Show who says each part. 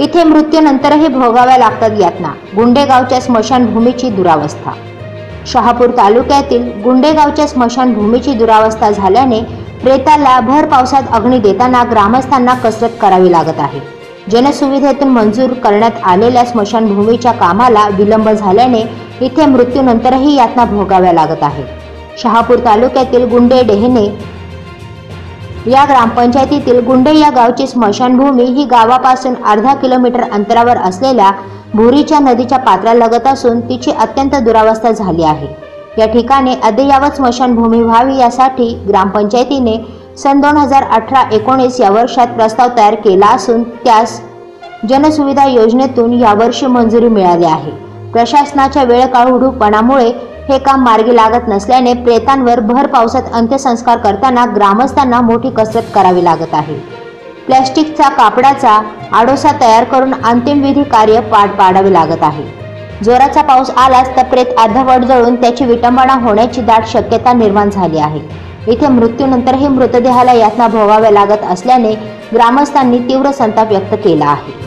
Speaker 1: इथे मृत्यूनंतरही भोगाव्या लागतात यातना। गुंडेगावच्या स्मशानभूमीची दुरावस्था। शहापूर तालुक्यातील गुंडेगावच्या स्मशानभूमीची दुरावस्था झाल्याने प्रेताला भर पावसात अग्नी देताना ग्रामस्थांना कसरत करावी लागत आहे। जनसुविधेतून मंजूर करण्यात आलेल्या स्मशानभूमीच्या कामाला विलंब झाल्याने इथे मृत्यूनंतरही यातना भोगाव्या लागत आहे। शहापूर तालुक्यातील गुंडे डेहणे या ग्रामपंचायतीतील गुंडे या गावची स्मशानभूमी ही गावापासून अर्धा किलोमीटर अंतरावर असलेल्या भोरीच्या नदीच्या पात्रालगत असून तिची अत्यंत दुरावस्था झाली आहे। या ठिकाणी अद्ययावत स्मशानभूमी व्हावी यासाठी ग्रामपंचायतीने सन 2018-19 या वर्षात प्रस्ताव तयार केला असून त्यास जनसुविधा योजनेतून यावर्षी मंजुरी मिळाली आहे। प्रशासनाच्या वेळकाळूपणामुळे हे काम मार्गी लागत नसल्याने प्रेतांवर भर पावसात अंत्यसंस्कार करताना ग्रामस्थांना मोठी कसरत करावी लागत आहे। प्लॅस्टिकचा कापडाचा आडोसा तयार करून अंतिम विधी कार्य पार पाडावे लागत आहे। जोराचा पाऊस आलाच तर प्रेत अर्धवट जळून त्याची विटंबना होण्याची दाट शक्यता निर्माण झाली आहे। इथे मृत्यूनंतरही मृतदेहाला यातना भोगाव्या लागत असल्याने ग्रामस्थांनी तीव्र संताप व्यक्त केला आहे।